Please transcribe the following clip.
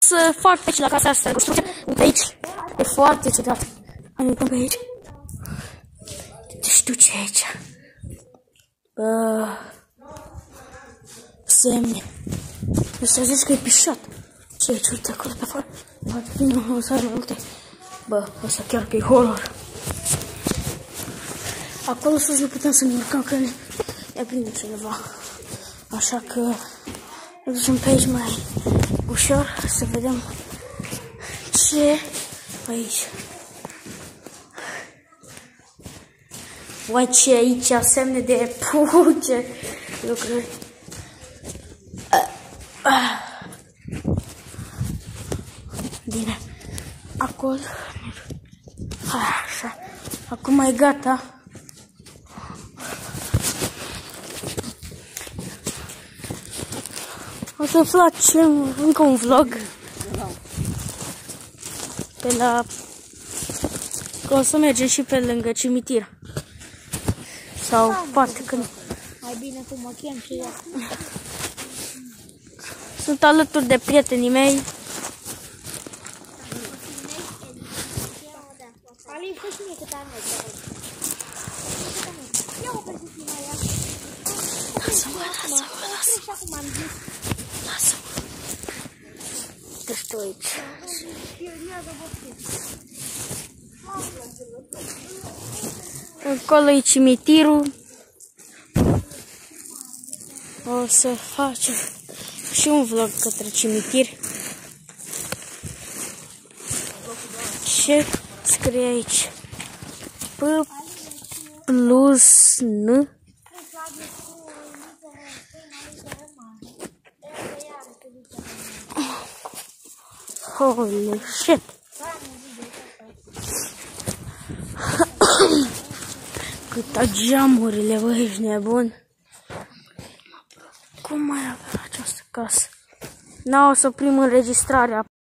să fac aici la casa asta construcție. Uite aici. E foarte ciudat. Hai, uităm pe aici. Știu ce e aici. Semne. Ăsta zici că e pișat. Ce e ciudat acolo pe afară? Nu, o să ai mai multe. Bă, ăsta chiar că e horror. Acolo sus nu putem să ne urcăm, că ne prinde cineva. Așa că ne ducem pe aici mai ușor să vedem ce aici. Uai, ce aici, semne de puce lucruri. Bine, acolo. Așa, acum e gata. O să facem încă un vlog pe la... Că o să mergem și pe lângă cimitir. Sau poate că nu. Mai bine cum mă chem și eu. Sunt alături de prietenii mei. Alin, fă și mie câte am eu. Ia-o pe să fii mai ea. Lasă-mă, lasă-mă, lasă-mă. Și acum am zis. Lasă-mă. Deci tu aici. Acolo e cimitirul. O să facem și un vlog către cimitir. Ce scrie aici? P plus N. Holy shit! Câte geamurile, bă, ești nebun. Cum mai avea această casă? N-o să oprim înregistrarea.